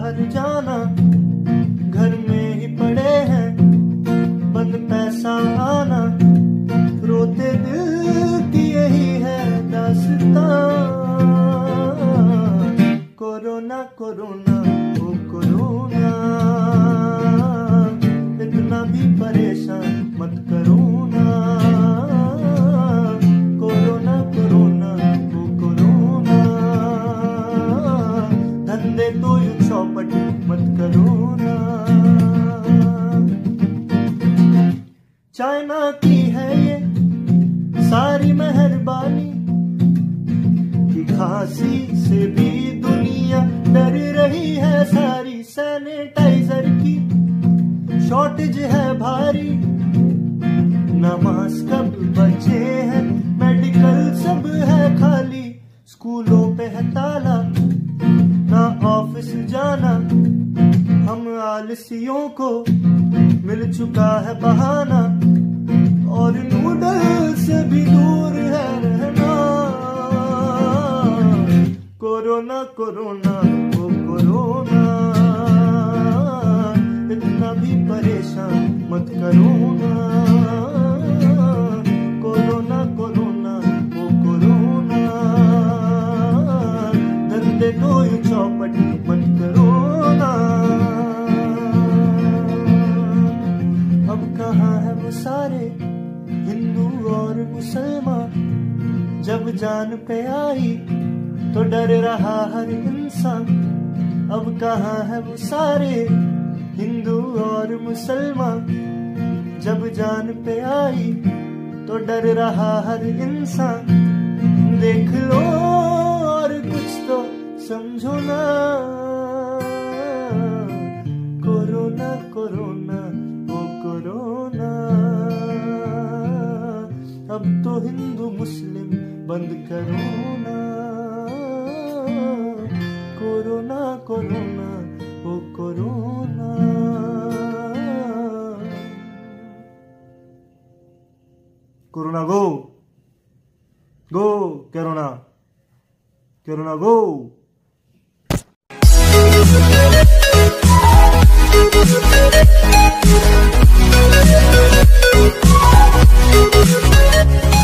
बाहर जाना, घर में ही पड़े हैं बंद पैसा आना, रोते दिल की यही है दास्तां। कोरोना कोरोना ओ कोरोना, इतना भी परेशान मत करो ना। कोरोना कोरोना ओ कोरोना, धंधे तो यूं चौपट मत करो ना। चाइना की है ये सारी मेहरबानी, कि खांसी से भी दुनिया डर रही है सारी। सैनिटाइजर की शॉर्टेज है भारी, ना मास्क अब बचे हैं, मेडिकल सब है खाली। स्कूलों पे है ताला, ना ऑफिस जाना, हम आलसियों को मिल चुका है बहाना, और नूडल से भी दूर है रहना। कोरोना कोरोना ओ कोरोना, इतना भी परेशान मत करो ना। कोरोना कोरोना ओ कोरोना, धंधे तो यूं चौपट मत करो ना। अब कहाँ है वो सारे हिंदू और मुसलमान, जब जान पे आई तो डर रहा हर इंसान। अब कहाँ है वो सारे हिंदू और मुसलमान, जब जान पे आई तो डर रहा हर इंसान। देख लो और कुछ तो समझो ना। कोरोना कोरोना ओ कोरोना, अब तो हिंदू मुस्लिम बंद करो ना। कोरोना कोरोना ओ corona. Corona go go, corona corona गो।